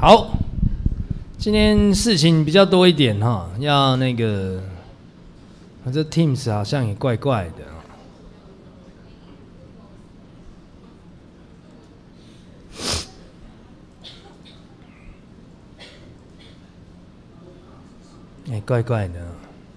好，今天事情比较多一点哈，要那个，这 Teams 好像也怪怪的。哎，怪怪的。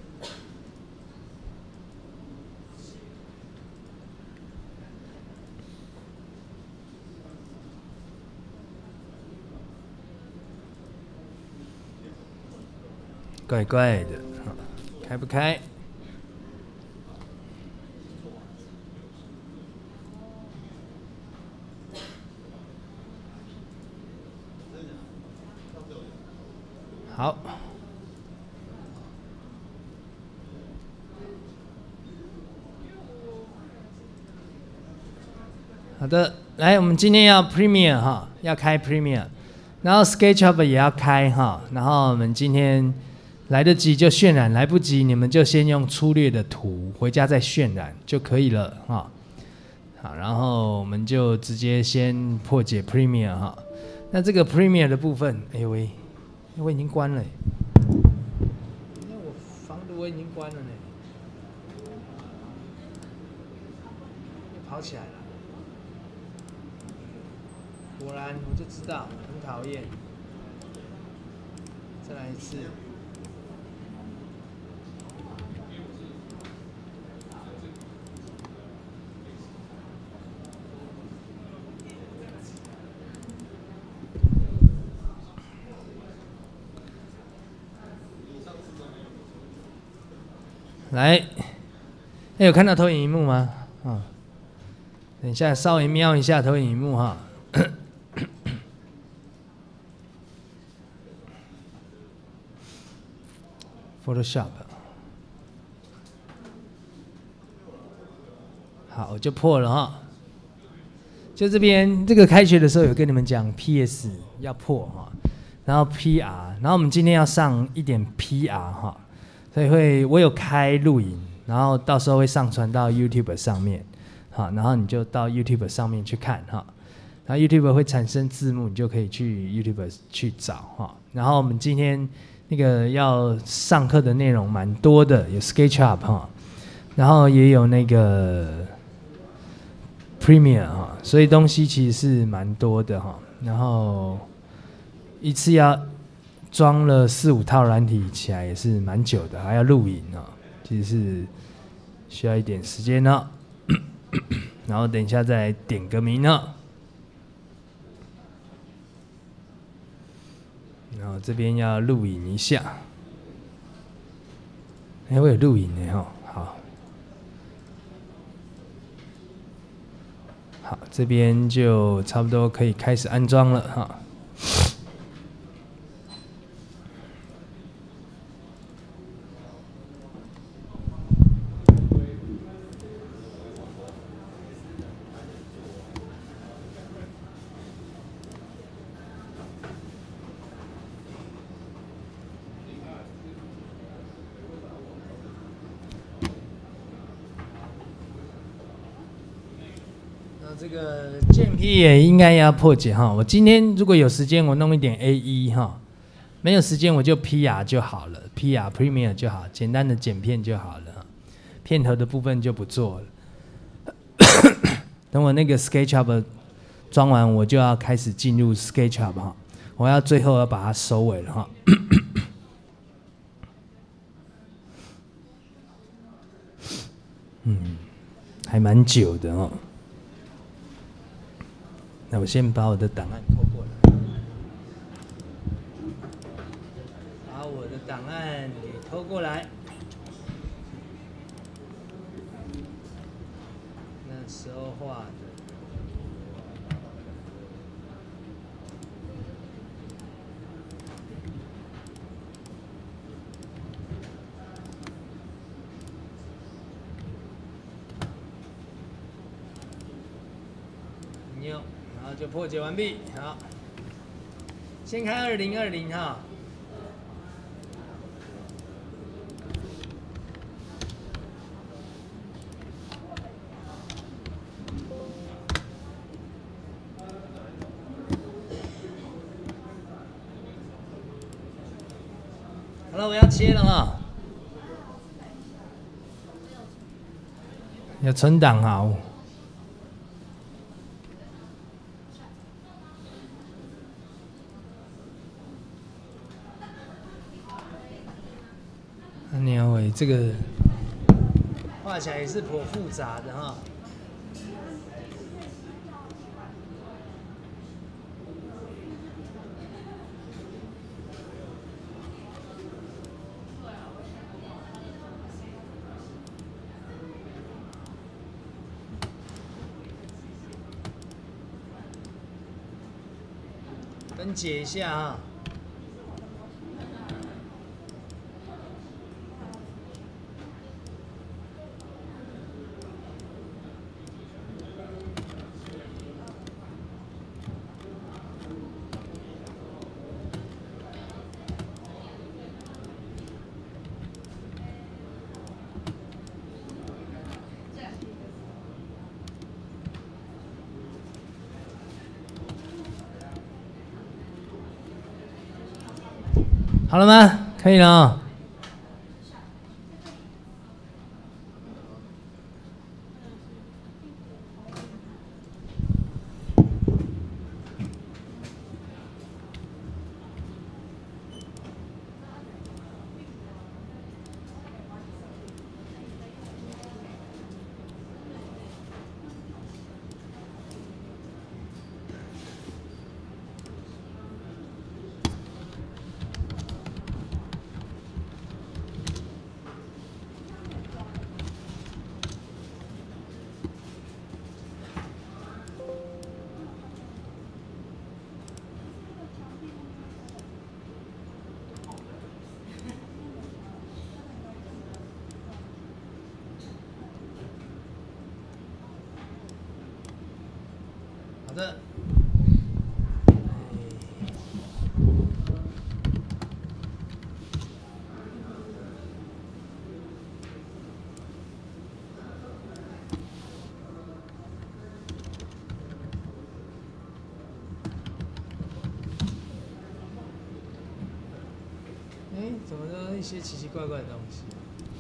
怪怪的，开不开？好，好的，来，我们今天要 Premiere 哈，要开 Premiere， 然后 SketchUp 也要开哈，然后我们今天来得及就渲染，来不及你们就先用粗略的图，回家再渲染就可以了哈。好，然后我们就直接先破解 Premiere 哈。那这个 Premiere 的部分，哎呦喂，我已经关了。那我防毒我已经关了呢，又跑起来了。果然我就知道，很讨厌。再来一次。来，有看到投影萤幕吗？等一下稍微瞄一下投影萤幕哈。Photoshop， 好，我就破了哈。就这边这个开学的时候有跟你们讲 PS 要破哈，然后 PR， 然后我们今天要上一点 PR 哈。所以我有开录影，然后到时候会上传到 YouTube 上面，好，然后你就到 YouTube 上面去看哈，然后 YouTube 会产生字幕，你就可以去 YouTube 去找哈。然后我们今天那个要上课的内容蛮多的，有 SketchUp 哈，然后也有那个 Premiere 哈，所以东西其实是蛮多的哈。然后一次要装了4、5套软体起来也是蛮久的，还要录影啊，其实是需要一点时间呢。然后等一下再点个名呢。然后这边要录影一下，哎，我有录影呢哈，好，好，这边就差不多可以开始安装了哈。这个键批也应该要破解哈。我今天如果有时间，我弄一点 AE 哈；没有时间我就 PR 就好了 ，PR Premiere 就好，简单的剪片就好了。片头的部分就不做了。等我那个 SketchUp 装完，我就要开始进入 SketchUp 哈。我要最后要把它收尾了哈。还蛮久的哦。那我先把我的档案偷过来，把我的档案给偷过来。那时候画的。然后就破解完毕。好，先开2020哈。 好了，我要切了啊！要存档好。鸟尾这个画起来也是颇复杂的哈。分解一下啊。好了吗？可以了哦。好的。怎么都一些奇奇怪怪的东西？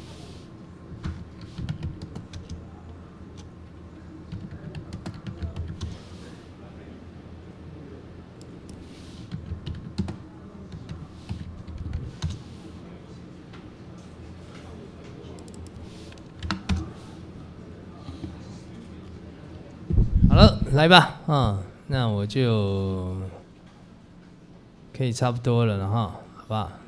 好了，来吧，那我就可以差不多了哈，好不好？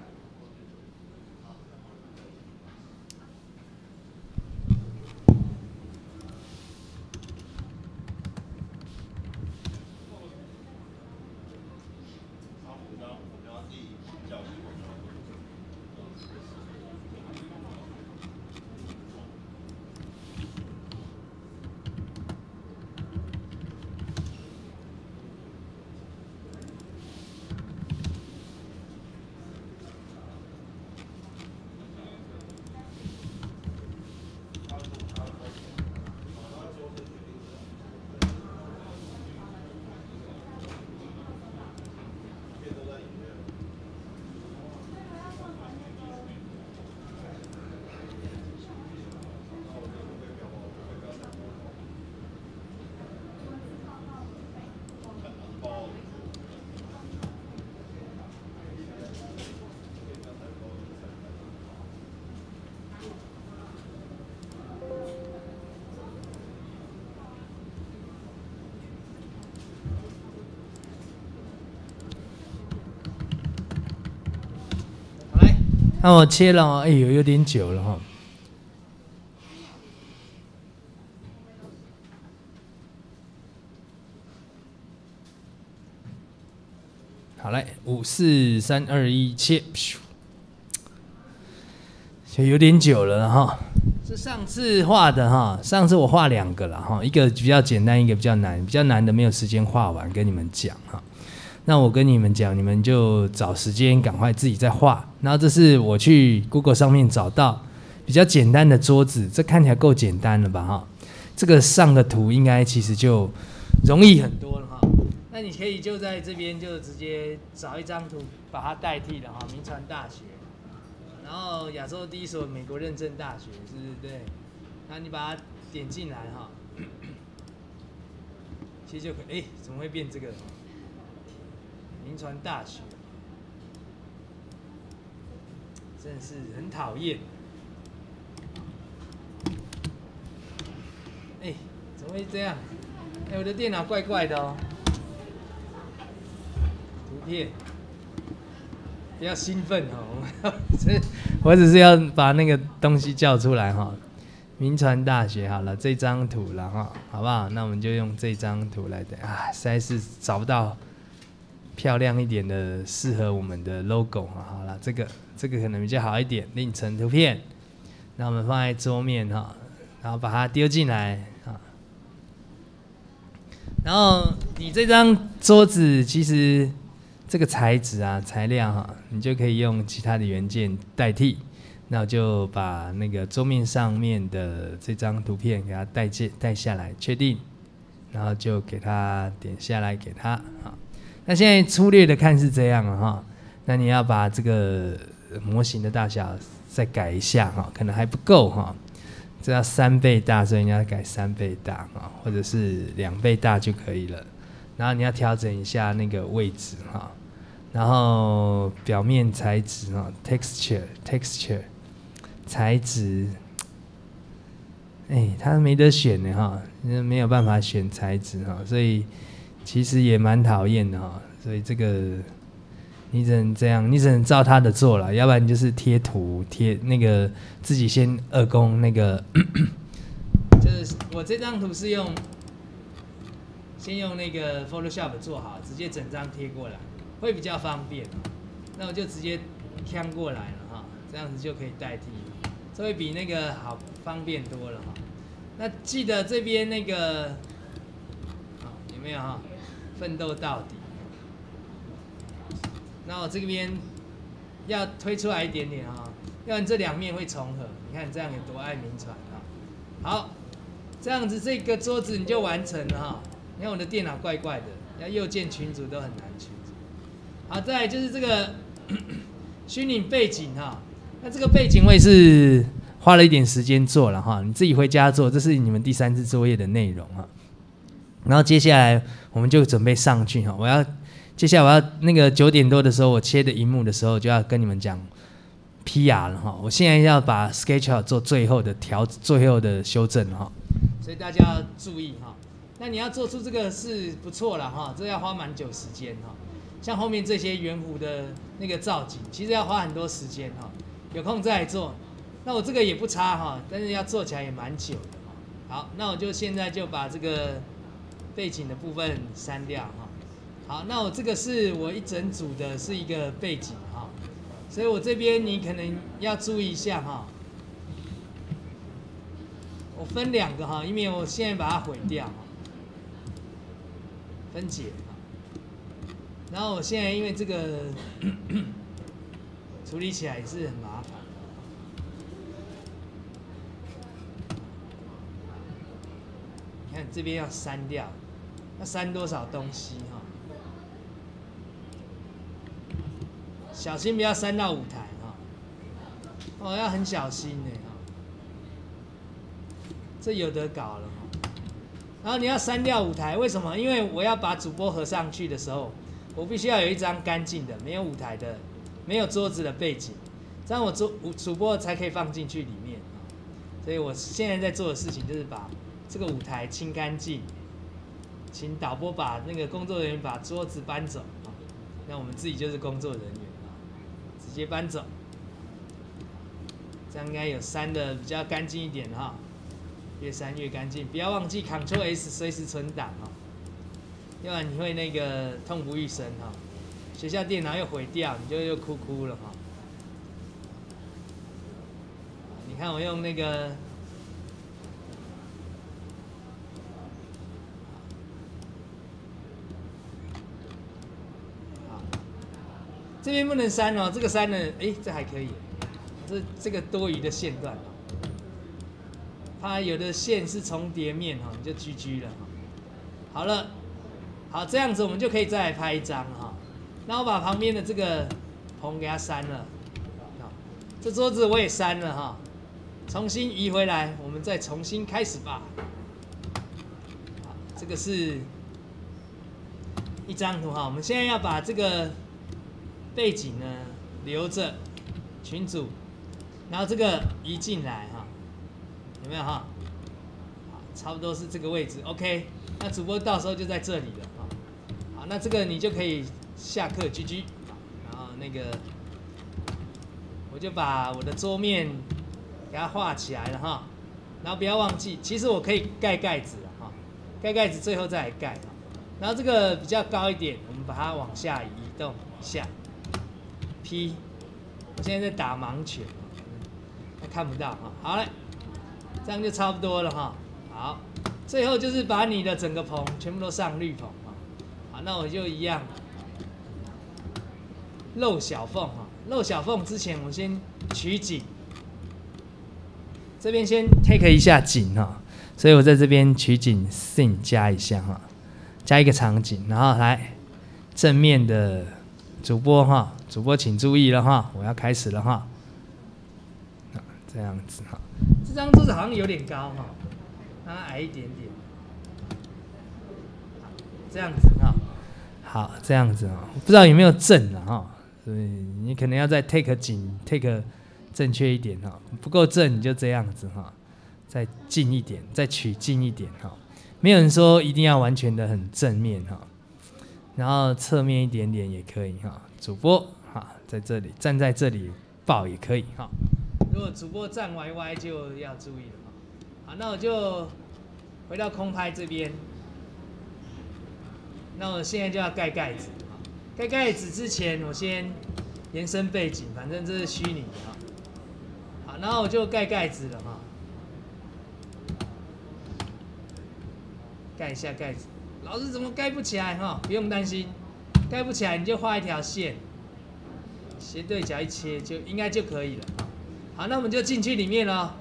那我切了哦，哎呦，有点久了哈。好嘞，5、4、3、2、1，切，就有点久了哈。是上次画的哈，上次我画2个了哈，一个比较简单，一个比较难，比较难的没有时间画完，跟你们讲哈。那我跟你们讲，你们就找时间赶快自己再画。然后这是我去 Google 上面找到比较简单的桌子，这看起来够简单了吧哈？这个上个图应该其实就容易很多了哈。那你可以就在这边就直接找一张图把它代替了哈，铭传大学。 然后亚洲第一所美国认证大学，是不是？对。那你把它点进来哈，其实就可以。怎么会变这个？铭传大学，真的是很讨厌。怎么会这样？我的电脑怪怪的哦。图片，不要兴奋哦，我只是要把那个东西叫出来哈。铭传大学好了，这张图了哈，好不好？那我们就用这张图来的实在是找不到漂亮一点的适合我们的 logo 哈。好了，这个可能比较好一点，另成图片。那我们放在桌面哈，然后把它丢进来啊。然后你这张桌子其实这个材质啊、材料哈，你就可以用其他的元件代替。那我就把那个桌面上面的这张图片给它带下来，确定，然后就给它点下来给它啊。那现在粗略的看是这样了哈，那你要把这个模型的大小再改一下哈，可能还不够哈，这要3倍大，所以你要改3倍大啊，或者是2倍大就可以了。然后你要调整一下那个位置哈，然后表面材质哈 ，texture。材质，它没得选的哈，没有办法选材质哈，所以其实也蛮讨厌的哈。所以这个你只能这样，你只能照他的做了，要不然你就是贴图贴那个自己先2工那个，就是我这张图是先用那个 Photoshop 做好，直接整张贴过来，会比较方便。那我就直接看过来了哈，这样子就可以代替。这会比那个好方便多了哈。那记得这边那个，有没有哈？奋斗到底。那我这边要推出来一点点哈，要不然这2面会重合。你看这样有多爱铭传啊！好，这样子这个桌子你就完成了哈。你看我的电脑怪怪的，要右键群组都很难群组。好，再来就是这个虚拟背景哈。那这个背景我也是花了一点时间做了哈，你自己回家做，这是你们第3次作业的内容哈。然后接下来我们就准备上去哈，接下来我要那个9点多的时候，我切的荧幕的时候就要跟你们讲 PR 了哈。我现在要把 SketchUp 做最后的修正哈，所以大家要注意哈。那你要做出这个是不错了哈，这要花蛮久时间哈。像后面这些圆弧的那个造景，其实要花很多时间哈。有空再来做，那我这个也不差哈，但是要做起来也蛮久的哈。好，那我就现在就把这个背景的部分删掉哈。好，那我这个是我一整组的是一个背景哈，所以我这边你可能要注意一下哈。我分2个哈，以免我现在把它毁掉哈，分解哈。然后我现在因为这个处理起来也是很麻烦。你看这边要删掉，要删多少东西哈？小心不要删到舞台哈。要很小心的哈。这有得搞了哈。然后你要删掉舞台，为什么？因为我要把主播合上去的时候，我必须要有一张干净的、没有舞台的。没有桌子的背景，这样我主播才可以放进去里面。所以我现在在做的事情就是把这个舞台清干净，请导播把那个工作人员把桌子搬走啊，那我们自己就是工作人员啊，直接搬走，这样应该有删的比较干净一点哈，越删越干净，不要忘记 Ctrl+S 随时存档哈，要不然你会那个痛不欲生哈。学校电脑又毁掉，你就又哭了哈。你看我用那个，好，这边不能删哦，这个删了，这还可以，这个多余的线段，它有的线是重叠面哈，你就 GG 了哈。好了，好，这样子我们就可以再来拍一张哈。那我把旁边的这个棚给它删了， 这桌子我也删了哈，重新移回来，我们再重新开始吧。好，这个是一张图哈，我们现在要把这个背景呢留着群组，然后这个移进来哈，有没有哈？好，差不多是这个位置 ，OK。那主播到时候就在这里了哈。好，那这个你就可以下课 GG。然后那个。我就把我的桌面给它画起来了哈，然后不要忘记，其实我可以盖盖子了哈，盖盖子最后再来盖。然后这个比较高一点，我们把它往下移动一下 ，P。我现在在打盲拳，看不到哈。好嘞，这样就差不多了哈。好，最后就是把你的整个棚全部都上绿棚哈。好，那我就一样漏小缝哈。漏小缝之前，我先取景，这边先 take 一下景哈，所以我在这边取景 scene 加一下哈，加一个场景，然后来正面的主播哈，主播请注意了哈，我要开始了哈，这样子哈，这张桌子好像有点高哈，让它矮一点点，这样子哈，好，这样子哈，不知道有没有正了哈。所以你可能要再 take 紧 take 正确一点哈，不够正你就这样子哈，再近一点，再取近一点哈。没有人说一定要完全的很正面哈，然后侧面一点点也可以哈。主播哈在这里站在这里抱也可以哈。如果主播站歪歪就要注意了哈。好，那我就回到空拍这边，那我现在就要盖盖子。盖盖子之前，我先延伸背景，反正这是虚拟的哈。好，然后我就盖盖子了哈。盖一下盖子，老师怎么盖不起来哈？不用担心，盖不起来你就画一条线，斜对角一切就应该就可以了。好，那我们就进去里面了。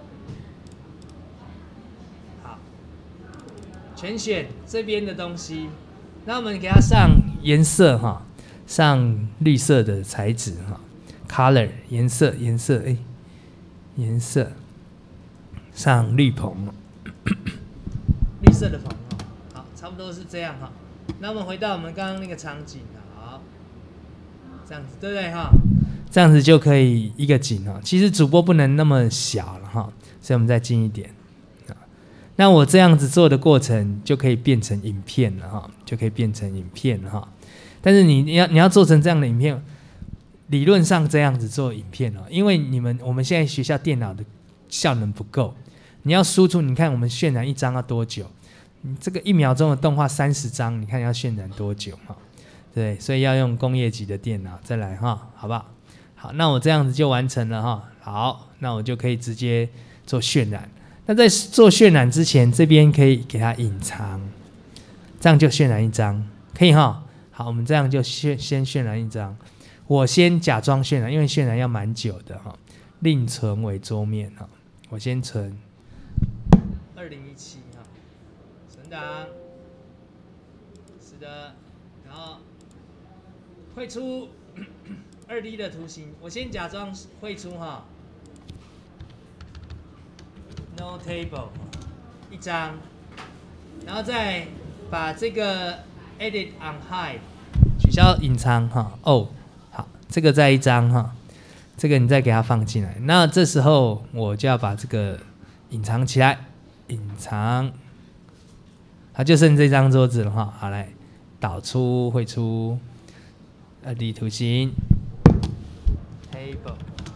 好，全选这边的东西，那我们给它上颜色哈。上绿色的材质哈 ，color 颜色颜色上绿棚，绿色的棚哦，好，差不多是这样哈。那我们回到我们刚刚那个场景，好，这样子对不对哈？这样子就可以一个景哦。其实主播不能那么小了哈，所以我们再近一点。那我这样子做的过程就可以变成影片了哈，就可以变成影片了哈。但是你要做成这样的影片，理论上这样子做影片哦，因为我们现在学校电脑的效能不够，你要输出，你看我们渲染一张要多久？你这个1秒钟的动画30张，你看要渲染多久哈？对，所以要用工业级的电脑再来哈，好不好？好，那我这样子就完成了哈。好，那我就可以直接做渲染。那在做渲染之前，这边可以给它隐藏，这样就渲染一张，可以哈。好，我们这样就先渲染一张，我先假装渲染，因为渲染要蛮久的哈。另存为桌面哈，我先存2017哈，存档，是的，然后绘出2D 的图形，我先假装绘出哈 ，No table 一张，然后再把这个 Edit on Hide 取消隐藏哈哦，好，这个再一张哈，这个你再给它放进来。那这时候我就要把这个隐藏起来，隐藏，好，就剩这张桌子了哈。好，来导出绘出2D 图形 Table，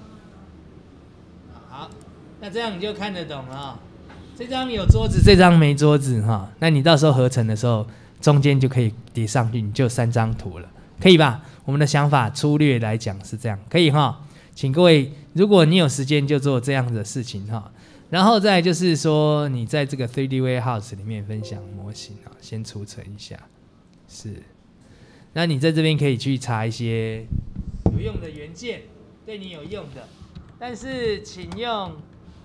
好，那这样你就看得懂了哈。这张有桌子，这张没桌子哈。那你到时候合成的时候，中间就可以叠上去，你就3张图了，可以吧？我们的想法粗略来讲是这样，可以哈。请各位，如果你有时间就做这样的事情哈。然后再就是说，你在这个 3D Warehouse 里面分享模型啊，先储存一下，是。那你在这边可以去查一些有用的元件，对你有用的，但是请用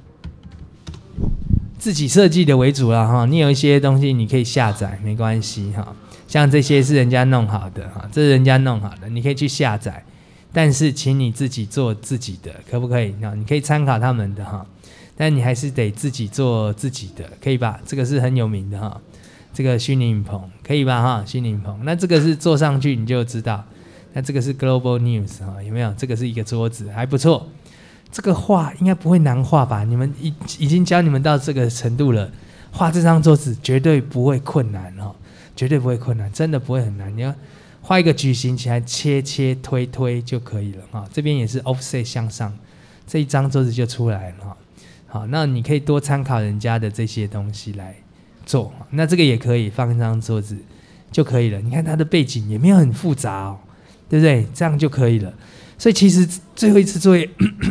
自己设计的为主啦哈，你有一些东西你可以下载，没关系哈。像这些是人家弄好的哈，这是人家弄好的，你可以去下载。 但是请你自己做自己的，可不可以？你可以参考他们的哈，但你还是得自己做自己的，可以吧？这个是很有名的哈，这个虚拟影棚可以吧？哈，虚拟影棚，那这个是坐上去你就知道。那这个是 Global News 哈，有没有？这个是一个桌子，还不错。这个画应该不会难画吧？你们已经教你们到这个程度了，画这张桌子绝对不会困难哈，绝对不会困难，真的不会很难。你要画一个矩形起来，切推就可以了哈。这边也是 offset 向上，这一张桌子就出来了哈。好，那你可以多参考人家的这些东西来做。那这个也可以放一张桌子就可以了。你看它的背景也没有很复杂哦。对不对？这样就可以了。所以其实最后一次作业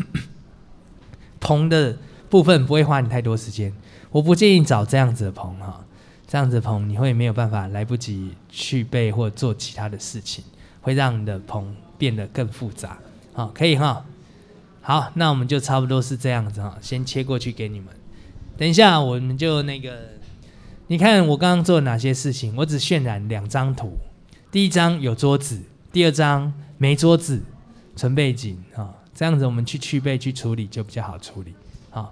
棚的部分不会花你太多时间。我不建议找这样子的棚哈，这样子的棚你会没有办法来不及去背或做其他的事情，会让你的棚变得更复杂。好，可以哈。好，那我们就差不多是这样子哈，先切过去给你们。等一下我们就那个，你看我刚刚做了哪些事情？我只渲染2张图，第一张有桌子。第2张没桌子，纯背景啊，这样子我们去背去处理就比较好处理。好，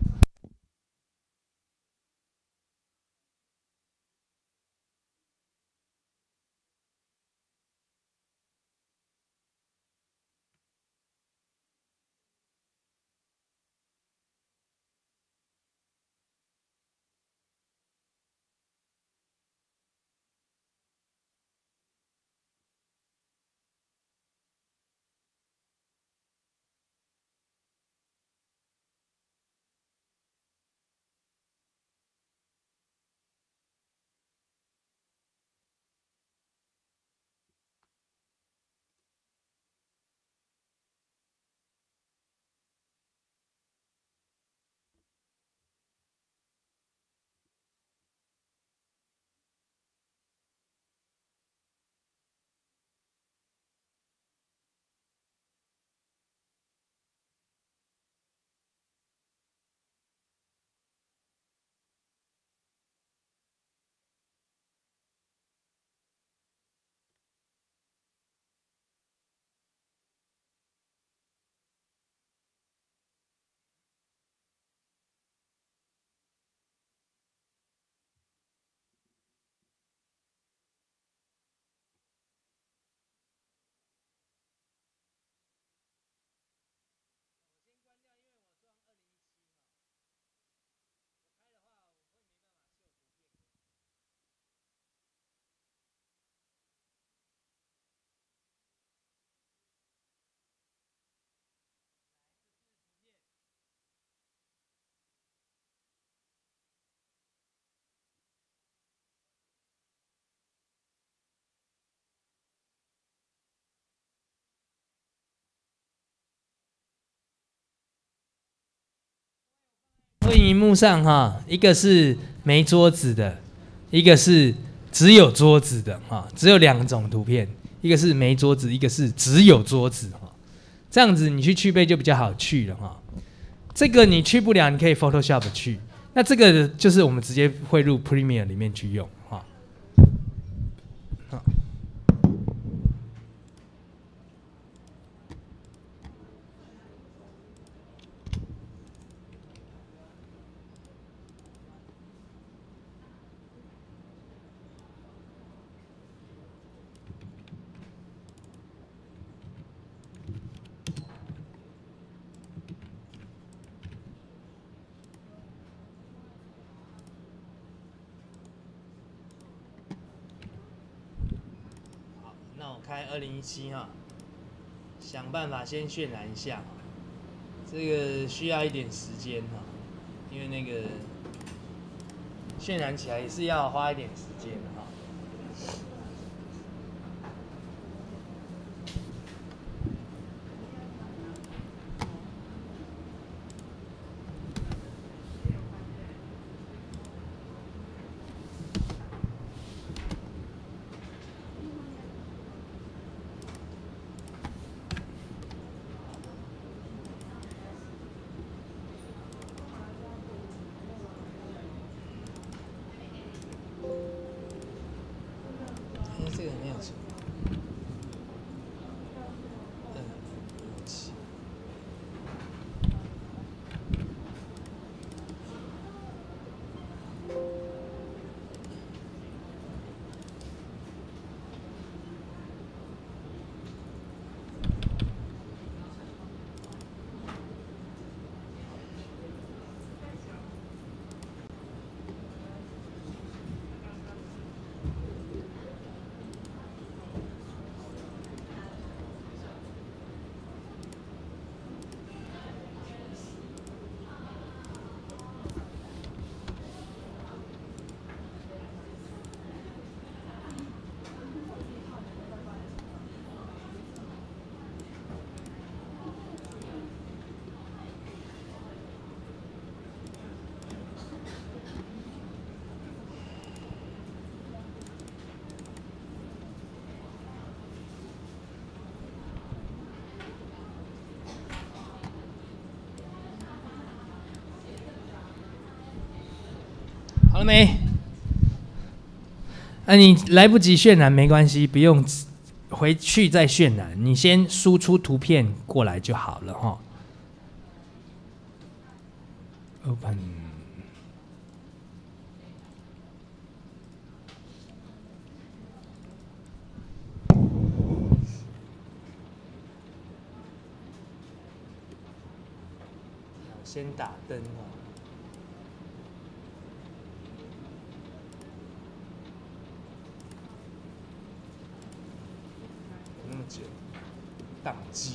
投影荧幕上哈，一个是没桌子的，一个是只有桌子的哈，只有2种图片，一个是没桌子，一个是只有桌子哈。这样子你去背就比较好去了哈。这个你去不了，你可以 Photoshop 去。那这个就是我们直接汇入 Premiere 里面去用哈。那我开2017哈，想办法先渲染一下，这个需要一点时间哈，因为那个渲染起来也是要花一点时间的哈。 好了没？你来不及渲染没关系，不用回去再渲染，你先输出图片过来就好了哈。Open。先打灯哦。那么久，宕机。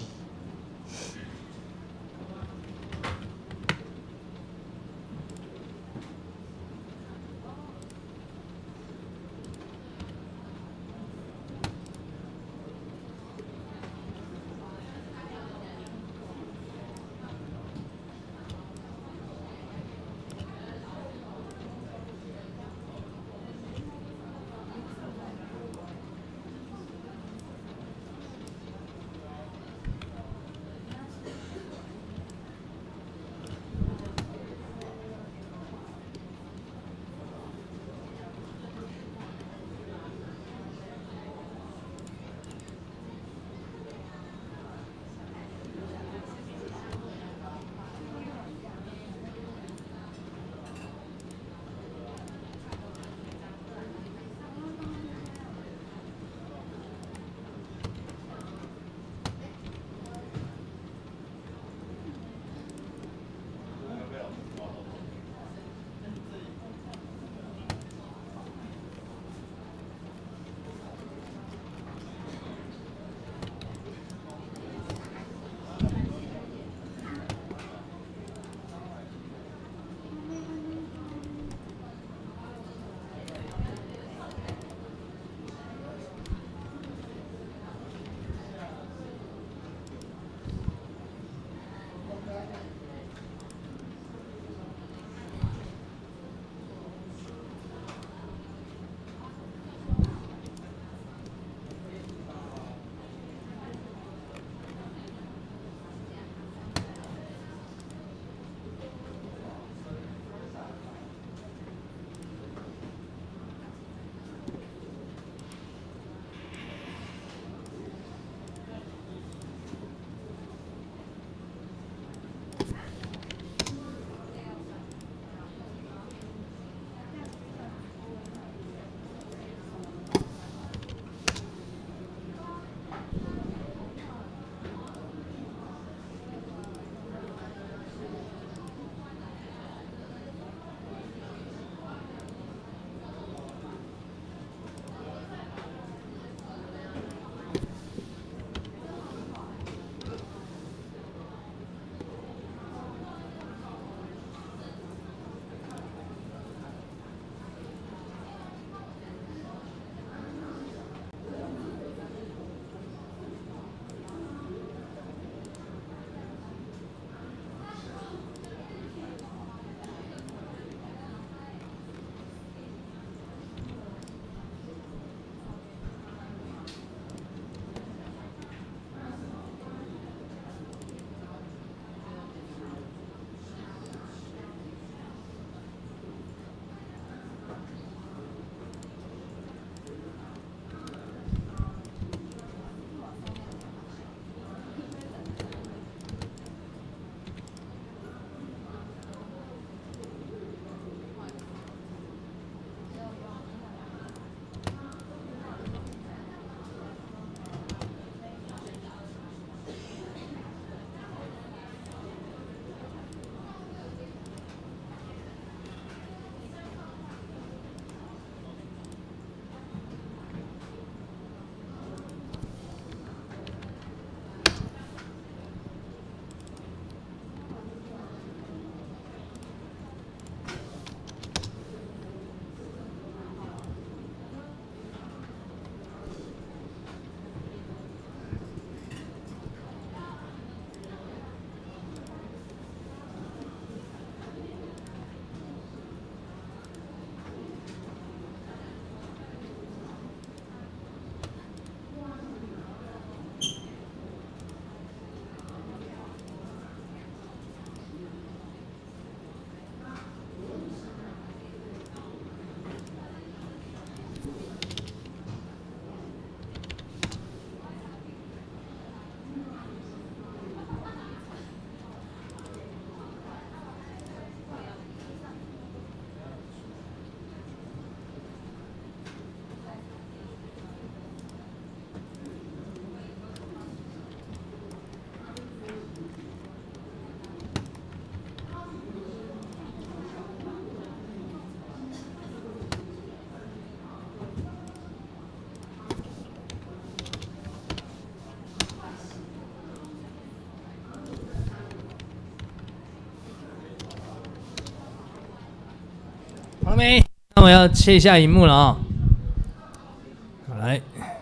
好没？那我要切一下荧幕了啊、好来。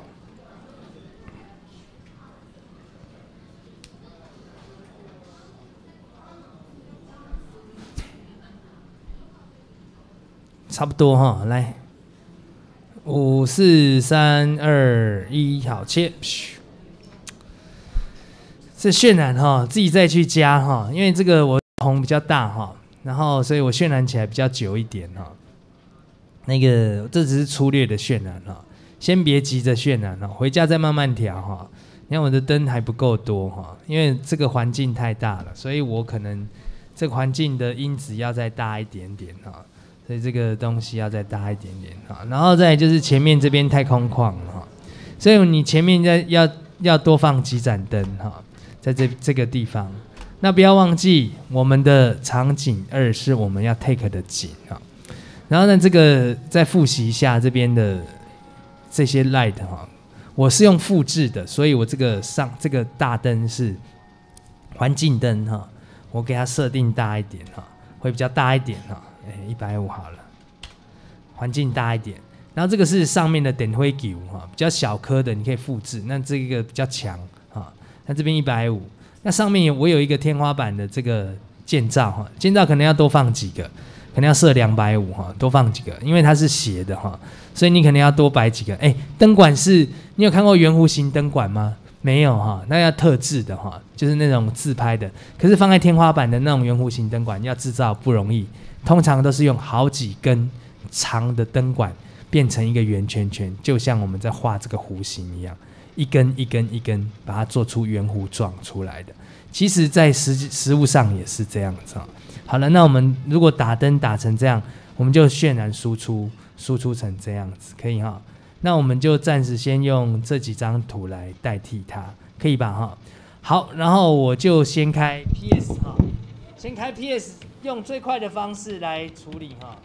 差不多哈，来，5、4、3、2、1，好切。这渲染哈，自己再去加哈，因为这个我红比较大哈，然后所以我渲染起来比较久一点哈。那个这只是粗略的渲染哈，先别急着渲染哈，回家再慢慢调哈。你看我的灯还不够多哈，因为这个环境太大了，所以我可能这个环境的因子要再大一点点哈。所以这个东西要再大一点点哈，然后再来就是前面这边太空旷了哈，所以你前面要多放几盏灯哈，在这个地方。那不要忘记我们的场景2是我们要 take 的景哈，然后呢这个再复习一下这边的这些 light 哈，我是用复制的，所以我这个大灯是环境灯哈，我给它设定大一点哈，会比较大一点哈。150好了，环境大一点。然后这个是上面的点灰球哈，比较小颗的，你可以复制。那这个比较强哈，那这边150。那上面我有一个天花板的这个建造哈，建造可能要多放几个，可能要设250哈，多放几个，因为它是斜的哈，所以你可能要多摆几个。灯管是你有看过圆弧形灯管吗？没有哈，那要特制的哈，就是那种自拍的。可是放在天花板的那种圆弧形灯管要制造不容易。通常都是用好几根长的灯管变成一个圆圈圈，就像我们在画这个弧形一样，一根一根一根把它做出圆弧状出来的。其实在实物上也是这样子。好了，那我们如果打灯打成这样，我们就渲染输出成这样子，可以哈。那我们就暂时先用这几张图来代替它，可以吧哈？好，然后我就先开 PS 哈，先开 PS。用最快的方式来处理哈，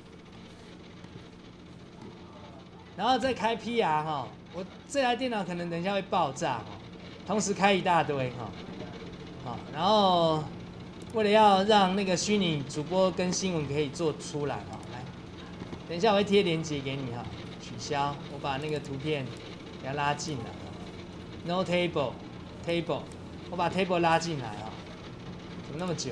然后再开 PR 哈。我这台电脑可能等一下会爆炸哈，同时开一大堆哈。好，然后为了要让那个虚拟主播跟新闻可以做出来哈，来，等一下我会贴链接给你哈。取消，我把那个图片给它拉进来。No table， 我把 table 拉进来啊。怎么那么久？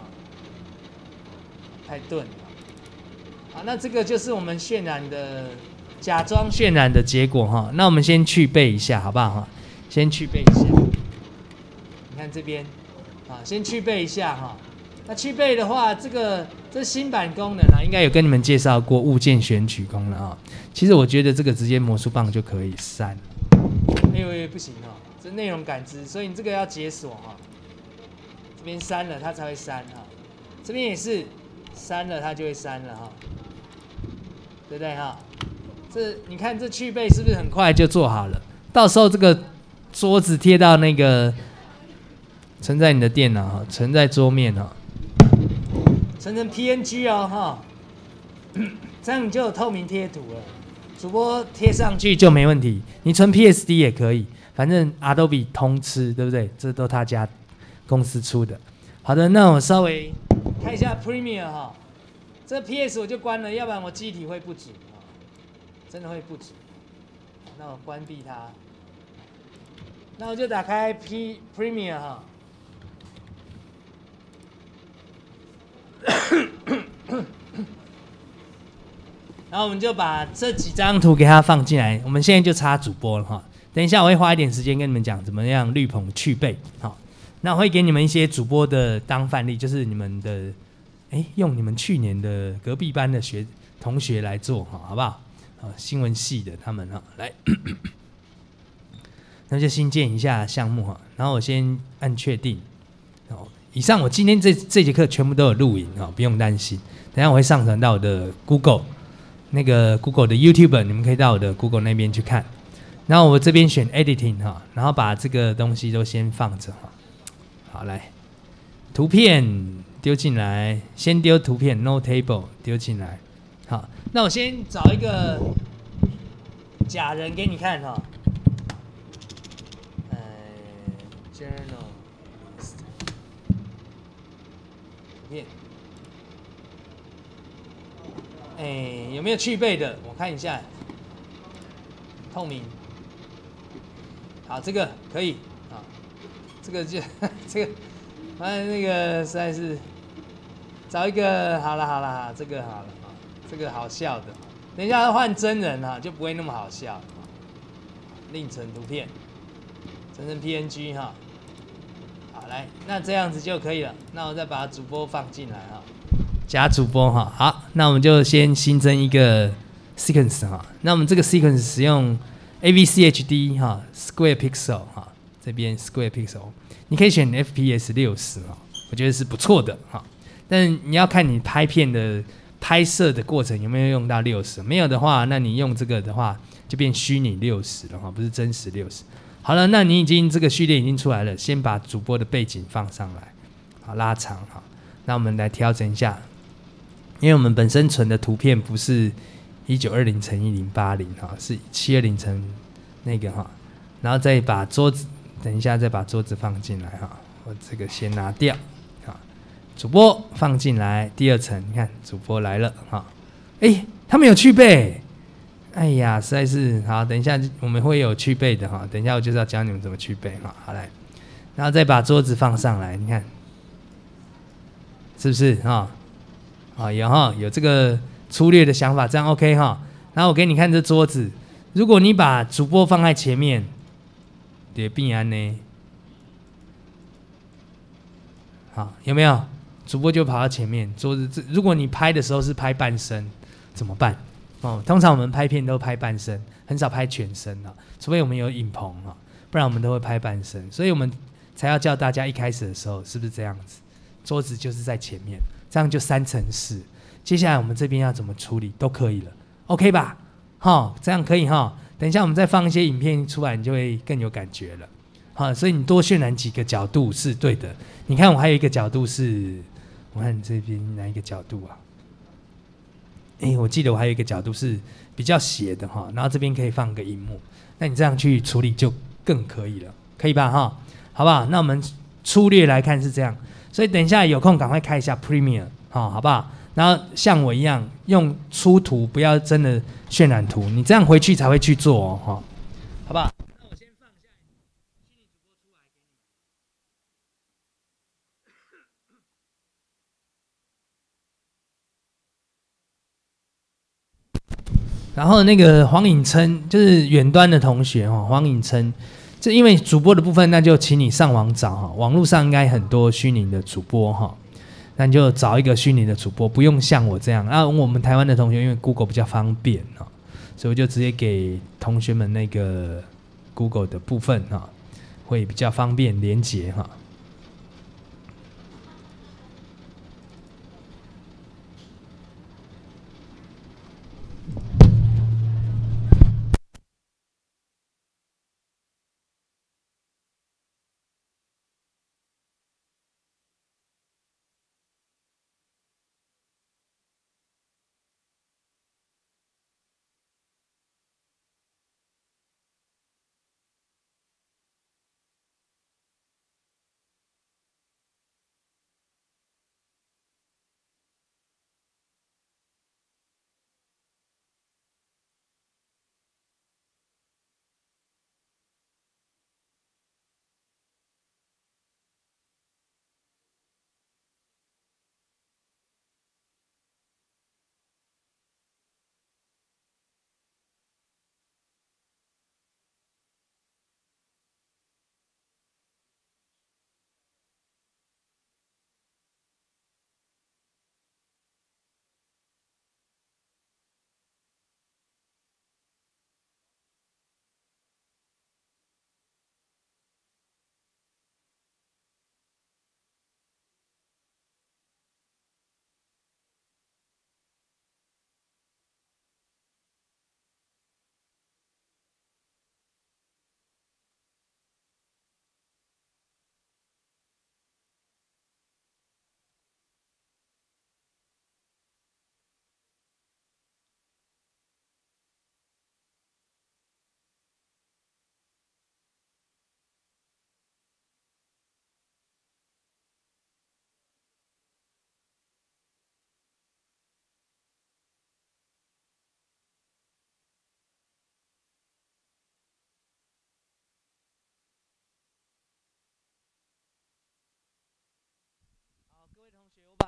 太钝了，好，那这个就是我们渲染的假装渲染的结果哈。那我们先去背一下，好不好哈？先去背一下。你看这边，啊，先去背一下哈。那去背的话，这新版功能啊，应该有跟你们介绍过物件选取功能啊。其实我觉得这个直接魔术棒就可以删。不行哈，这内容感知，所以你这个要解锁哈。这边删了它才会删哈，这边也是。删了它就会删了哈，对不对哈？你看这去背是不是很快就做好了？到时候这个桌子贴到那个存在你的电脑哈，存在桌面哈，存成 PNG 哦哈，这样你就有透明贴图了。主播贴上去就没问题，你存 PSD 也可以，反正 Adobe 通吃，对不对？这都他家公司出的。好的，那我稍微看一下 Premiere 哈，这 PS 我就关了，要不然我记忆体会不足啊，真的会不足。那我关闭它，那我就打开 Premiere 哈。然后我们就把这几张图给它放进来，我们现在就插主播了哈。等一下我会花一点时间跟你们讲怎么样绿棚去背好。那我会给你们一些主播的当范例，就是你们的，用你们去年的隔壁班的同学来做哈，好不好？新闻系的他们哈，来，那就新建一下项目哈，然后我先按确定。以上我今天这节课全部都有录影哈，不用担心。等一下我会上传到我的 Google 的 YouTube， 你们可以到我的 Google 那边去看。然后我这边选 Editing 哈，然后把这个东西都先放着哈。好，来，图片丢进来，先丢图片 ，No Table 丢进来。好，那我先找一个假人给你看哈。Journal 图片。 哎，有没有去背的？我看一下，透明。好，这个可以啊，这个就这个，反正那个实在是找一个好了，这个好了啊，这个好笑的。等一下要换真人哈，就不会那么好笑。另存图片，生成 PNG 哈。好，来，那这样子就可以了。那我再把主播放进来哈，加主播哈。好，那我们就先新增一个 sequence 哈。那我们这个 sequence 使用 AVCHD 哈 Square Pixel 哈，这边 Square Pixel， 你可以选 FPS 60哈，我觉得是不错的哈。但你要看你拍片的拍摄的过程有没有用到60，没有的话，那你用这个的话就变虚拟60了哈，不是真实60。好了，那你已经这个序列已经出来了，先把主播的背景放上来，好拉长哈。那我们来调整一下，因为我们本身存的图片不是1920乘1080哈，是720乘那个哈，然后再把桌子，等一下再把桌子放进来哈，我这个先拿掉，好，主播放进来第二层，你看主播来了哈，哎，他们有去背。哎呀，实在是好，等一下我们会有去背的哈，等一下我就是要教你们怎么去背哈，好来，然后再把桌子放上来，你看，是不是哈？啊有哈，有这个粗略的想法，这样 OK 哈。然后我给你看这桌子，如果你把主播放在前面，也必然呢，好有没有？主播就跑到前面，桌子如果你拍的时候是拍半身，怎么办？哦，通常我们拍片都拍半身，很少拍全身啊，除非我们有影棚啊，不然我们都会拍半身，所以我们才要叫大家一开始的时候是不是这样子？桌子就是在前面，这样就3乘4。接下来我们这边要怎么处理都可以了 ，OK 吧？哈，这样可以哈。等一下我们再放一些影片出来，你就会更有感觉了。好，所以你多渲染几个角度是对的。你看我还有一个角度是，我看你这边哪一个角度啊？哎，我记得我还有一个角度是比较斜的哈，然后这边可以放个荧幕，那你这样去处理就更可以了，可以吧哈？好不好？那我们粗略来看是这样，所以等一下有空赶快开一下 Premiere 哈，好不好？然后像我一样用粗图，不要真的渲染图，你这样回去才会去做哦哈，好不好？然后那个黄颖琛就是远端的同学哈，黄颖琛，这因为主播的部分，那就请你上网找哈，网络上应该很多虚拟的主播哈，那你就找一个虚拟的主播，不用像我这样。啊，我们台湾的同学因为 Google 比较方便哈，所以我就直接给同学们那个 Google 的部分哈，会比较方便连结哈。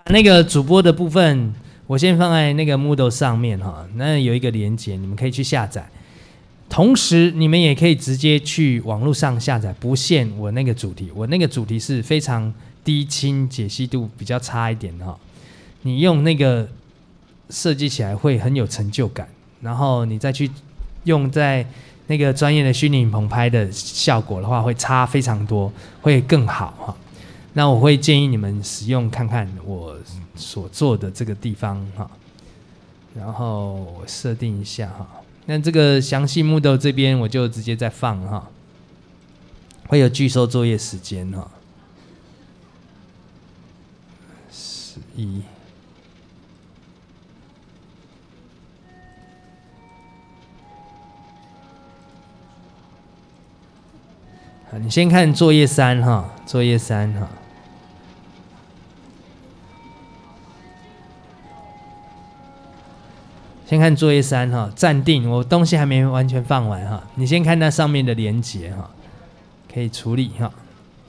那个主播的部分，我先放在那个 Moodle 上面哈，那有一个连结，你们可以去下载。同时，你们也可以直接去网络上下载，不限我那个主题。我那个主题是非常低清，解析度比较差一点哈。你用那个设计起来会很有成就感，然后你再去用在那个专业的虚拟影棚拍的效果的话，会差非常多，会更好哈。那我会建议你们使用看看我所做的这个地方哈，然后我设定一下哈。那这个详细Moodle这边我就直接再放哈，会有拒收作业时间哈，11。好，你先看作业3哈，作业3哈。先看作业3哈，暂定，我东西还没完全放完哈，你先看那上面的连结哈，可以处理哈。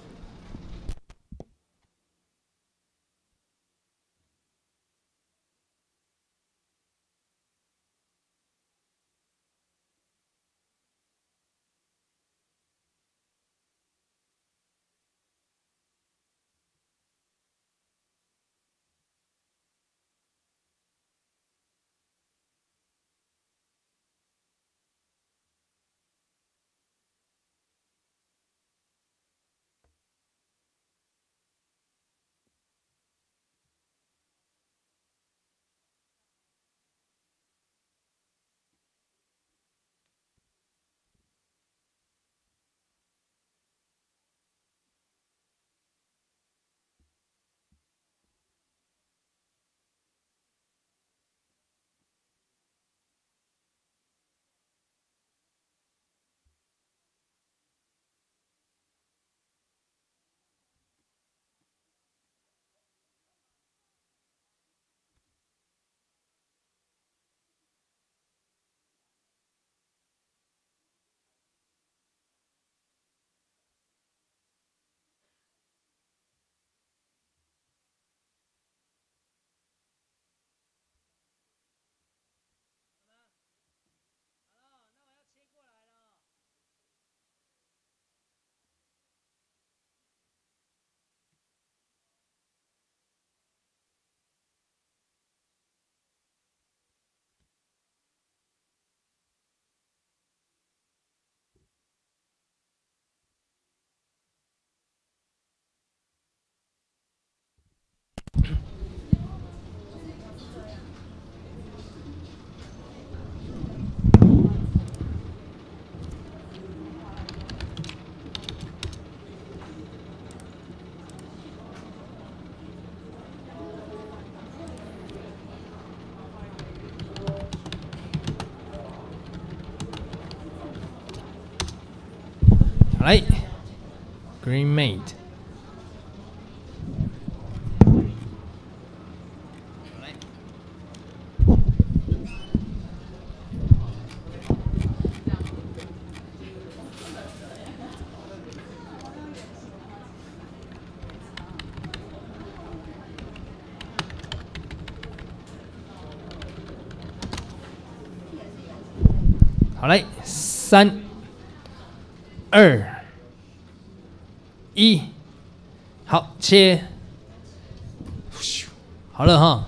来 ，Green Mate。好嘞，3、2、1，好，切，好了哈。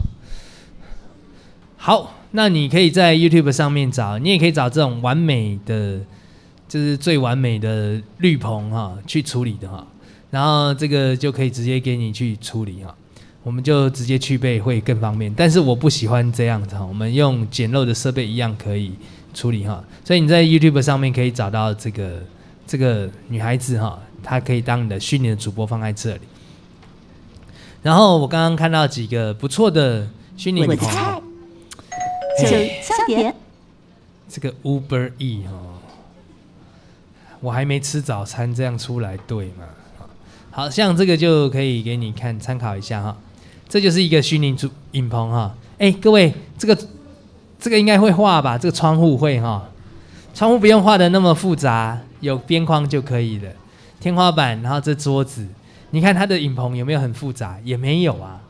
好，那你可以在 YouTube 上面找，你也可以找这种完美的，就是最完美的绿棚哈，去处理的哈。然后这个就可以直接给你去处理哈，我们就直接去备会更方便。但是我不喜欢这样子哈，我们用简陋的设备一样可以处理哈。所以你在 YouTube 上面可以找到这个女孩子哈，她可以当你的虚拟的主播放在这里。然后我刚刚看到几个不错的虚拟主播， 就笑点。 这个 Uber E 哦，我还没吃早餐，这样出来对吗？好像这个就可以给你看参考一下哈。这就是一个虚拟影棚哈。哎，各位，这个应该会画吧？这个窗户会哈，窗户不用画的那么复杂，有边框就可以了。天花板，然后这桌子，你看它的影棚有没有很复杂？也没有啊。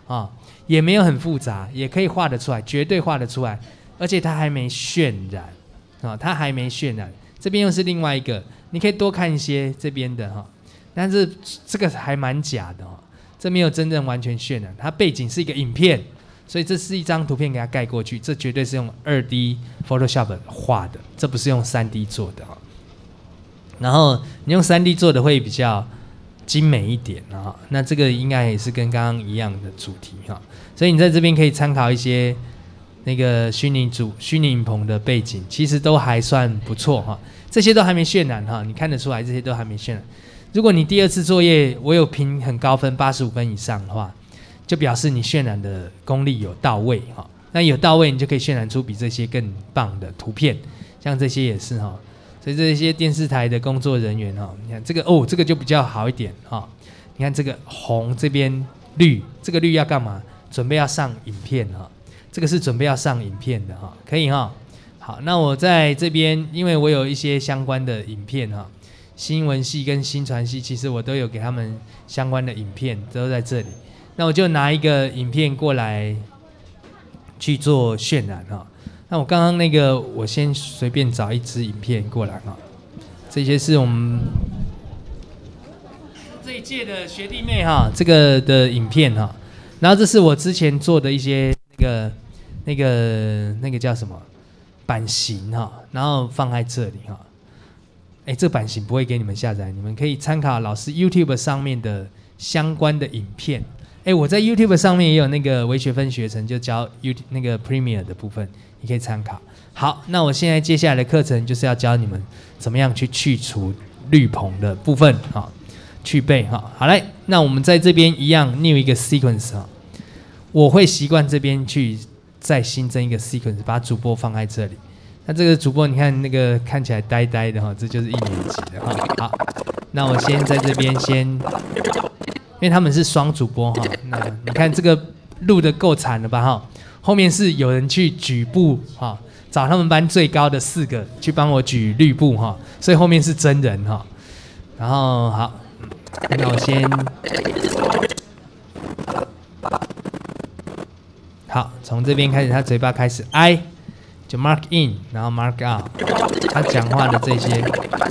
也没有很复杂，也可以画得出来，绝对画得出来，而且它还没渲染它还没渲染。这边又是另外一个，你可以多看一些这边的但是这个还蛮假的这没有真正完全渲染，它背景是一个影片，所以这是一张图片给它盖过去，这绝对是用2D Photoshop 画的，这不是用3D 做的然后你用3D 做的会比较精美一点那这个应该也是跟刚刚一样的主题所以你在这边可以参考一些那个虚拟影棚的背景，其实都还算不错这些都还没渲染你看得出来这些都还没渲染。如果你第2次作业我有评很高分85分以上的话，就表示你渲染的功力有到位那有到位，你就可以渲染出比这些更棒的图片，像这些也是所以这些电视台的工作人员你看这个这个就比较好一点你看这个红，这边绿，这个绿要干嘛？准备要上影片这个是准备要上影片的可以好，那我在这边，因为我有一些相关的影片新闻系跟新传系，其实我都有给他们相关的影片，都在这里。那我就拿一个影片过来去做渲染那我刚刚那个，我先随便找一支影片过来这些是我们这一届的学弟妹这个的影片然后这是我之前做的一些那个叫什么版型然后放在这里这版型不会给你们下载，你们可以参考老师 YouTube 上面的相关的影片。我在 YouTube 上面也有那个微学分学程，就教 YouTube 那个 Premiere 的部分，你可以参考。好，那我现在接下来的课程就是要教你们怎么样去去除滤棚的部分去背好嘞，那我们在这边一样 new 一个 sequence 我会习惯这边去再新增一个 sequence， 把主播放在这里。那这个主播你看那个看起来呆呆的这就是1年级的好，那我先在这边因为他们是双主播那你看这个录得够惨了吧后面是有人去举步找他们班最高的4个去帮我举绿布所以后面是真人然后好，那我先好从这边开始，他嘴巴开始 I 就 mark in， 然后 mark out， 他讲话的这些。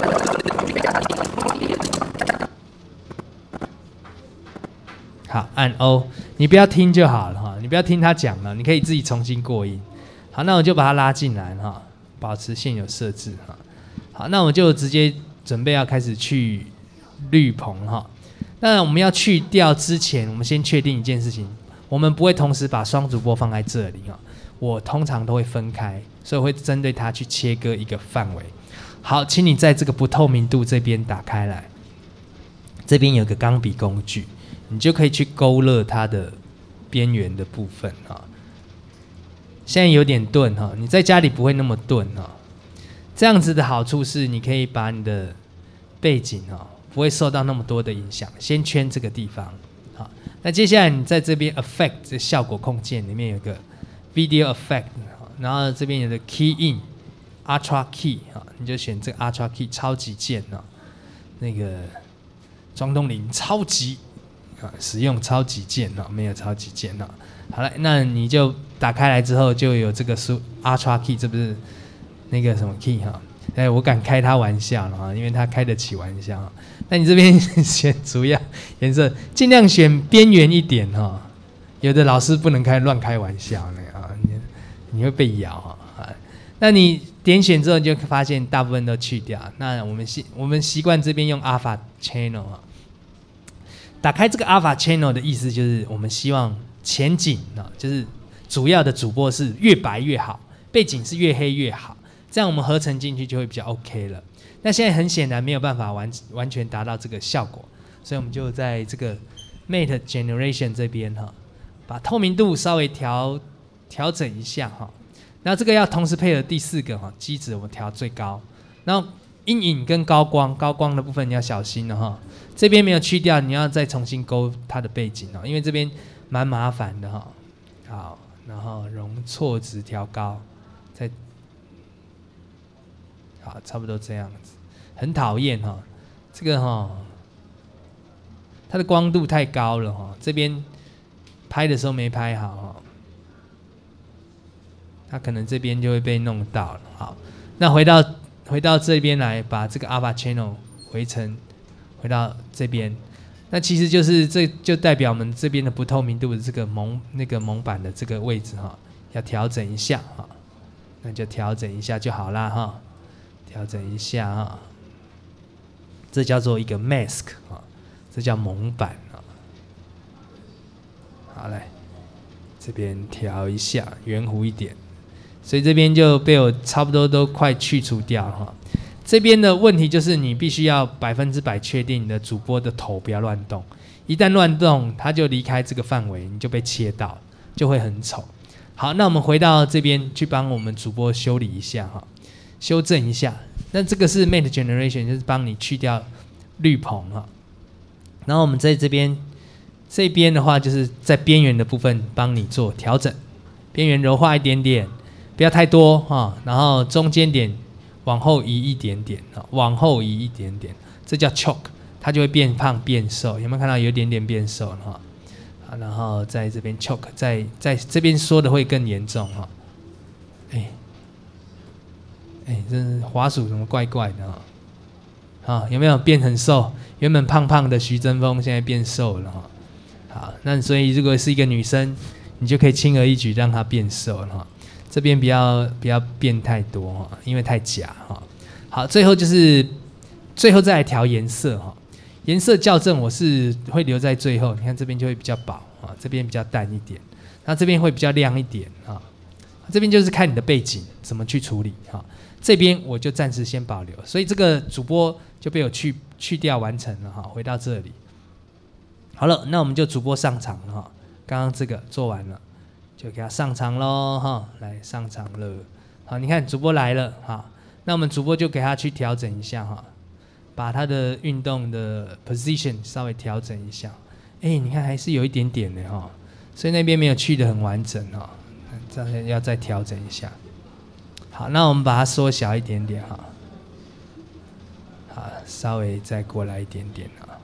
好，按 O， 你不要听就好了你不要听他讲了，你可以自己重新过音。好，那我就把它拉进来保持现有设置好，那我就直接准备要开始去滤棚那我们要去掉之前，我们先确定一件事情，我们不会同时把双主播放在这里我通常都会分开，所以我会针对它去切割一个范围。好，请你在这个不透明度这边打开来，这边有个钢笔工具，你就可以去勾勒它的边缘的部分现在有点钝你在家里不会那么钝这样子的好处是你可以把你的背景不会受到那么多的影响。先圈这个地方好，那接下来你在这边 Effect 这效果控件里面有个 Video Effect， 然后这边有个 Key In Ultra Key 你就选这个 Ultra Key 超级键那个庄东林超级使用超级键没有超级键好了，那你就打开来之后就有这个 Ultra Key， 这不是那个什么 Key 我敢开他玩笑了因为他开得起玩笑那你这边选主要颜色，尽量选边缘一点有的老师不能乱开玩笑你会被咬那你点选之后，你就发现大部分都去掉。那我们习惯这边用 Alpha Channel 打开这个 Alpha Channel 的意思就是我们希望前景就是主要的主播是越白越好，背景是越黑越好，这样我们合成进去就会比较 OK 了。那现在很显然没有办法完全达到这个效果，所以我们就在这个 Matte Generation 这边把透明度稍微调整一下然后这个要同时配合第4个机子，我们调最高。然后阴影跟高光的部分你要小心了这边没有去掉，你要再重新勾它的背景因为这边蛮麻烦的好，然后容错值调高，再好，差不多这样子。很讨厌这个它的光度太高了这边拍的时候没拍好哈，它可能这边就会被弄到了。好，那回到这边来，把这个 Alpha Channel 回到这边，那其实这就代表我们这边的不透明度的这个蒙版的这个位置哈，要调整一下哈，那就调整一下就好啦哈，调整一下哈，这叫做一个 mask 啊，这叫蒙版啊。好，来这边调一下圆弧一点，所以这边就被我差不多都快去除掉哈。这边的问题就是你必须要100%确定你的主播的头不要乱动，一旦乱动，它就离开这个范围，你就被切到，就会很丑。好，那我们回到这边去帮我们主播修理一下哈，修正一下。那这个是 Matte Generation， 就是帮你去掉滤棚哈。然后我们在这边的话，就是在边缘的部分帮你做调整，边缘柔化一点点，不要太多哈。然后中间点往后移一点点，往后移一点点，这叫 choke， 它就会变胖变瘦。有没有看到有一点点变瘦了哈？然后在这边 choke， 在这边说的会更严重哈。这是滑鼠怎么怪怪的哈？好，有没有变很瘦？原本胖胖的徐真峰现在变瘦了哈。好，那所以如果是一个女生，你就可以轻而易举让她变瘦了哈。这边不要变太多哈，因为太假哈。好，最后再来调颜色哈。颜色校正我是会留在最后，你看这边就会比较薄啊，这边比较淡一点，那这边会比较亮一点啊。这边就是看你的背景怎么去处理哈。这边我就暂时先保留，所以这个主播就被我去掉完成了哈。回到这里，好了，那我们就主播上场了哈。刚刚这个做完了。就给他上场咯哈，来上场了。好，你看主播来了哈，那我们主播就给他去调整一下哈，把他的运动的 position 稍微调整一下。你看还是有一点点的哈，所以那边没有去得很完整哈，这样要再调整一下。好，那我们把它缩小一点点哈，好，稍微再过来一点点啊。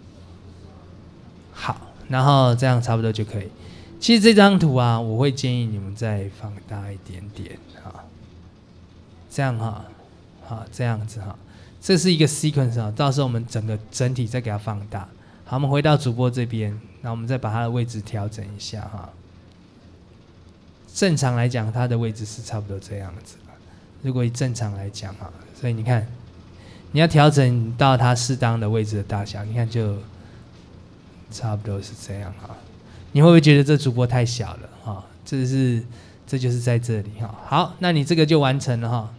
好，然后这样差不多就可以。其实这张图啊，我会建议你们再放大一点点哈，这样哈，好，这样子哈，这是一个 sequence 啊，到时候我们整体再给它放大。好，我们回到主播这边，那我们再把它的位置调整一下哈。正常来讲，它的位置是差不多这样子。如果以正常来讲哈，所以你看，你要调整到它适当的位置的大小，你看就差不多是这样哈。你会不会觉得这主播太小了哈？这就是在这里哈。好，那你这个就完成了哈，